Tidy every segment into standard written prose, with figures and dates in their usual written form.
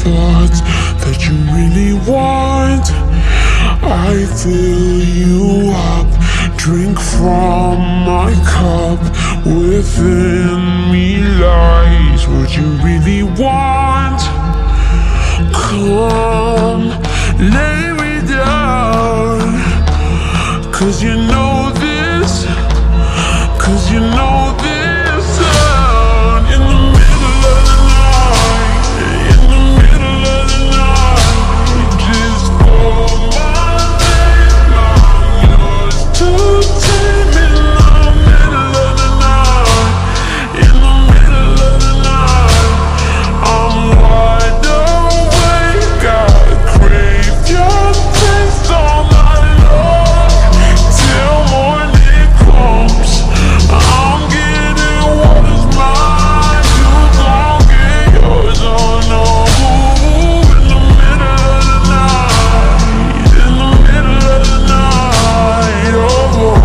thoughts that you really want. I fill you up, drink from my cup. Within me lies what you really want. Come, lay me down, 'cause you know this, 'cause you know this sound. In the middle of the night, in the middle of the night, just call my name, I'm yours to take. In the middle of the night, in the middle of the night, I'm wide awake, I crave your taste all night long, till morning comes. I'm getting what is mine, you gon' get yours. Oh no, in the middle of the night, in the middle of the night, oh.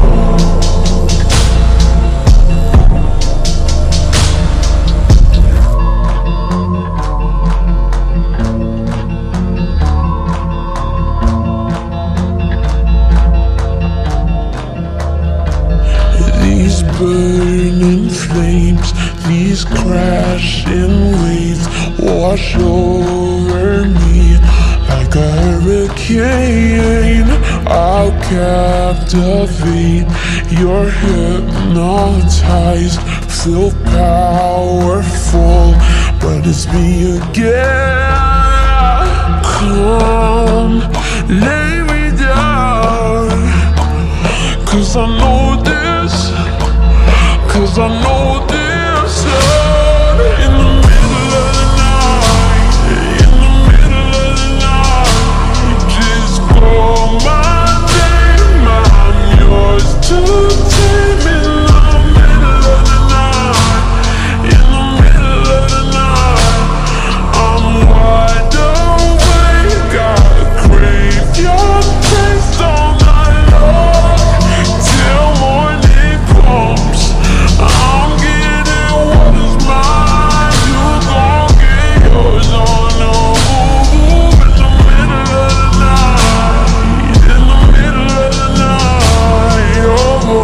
These burning flames, these crashing waves wash over me like a hurricane. I'll captivate, you're hypnotized, feel powerful, but it's me again. Come, lay me down, 'cause I know this, 'cause I know this sound. In the middle of the night, in the middle of the night, just call my name, I'm yours to take. In the middle of the night, in the middle of the night, I'm wide awake, I crave your taste all night long, till morning comes. I'm getting what is mine, you gon' get yours. Oh no, in the middle of the night, in the middle of the night, oh.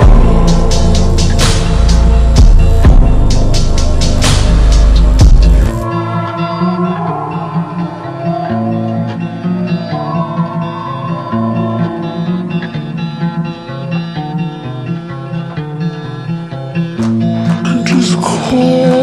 Just call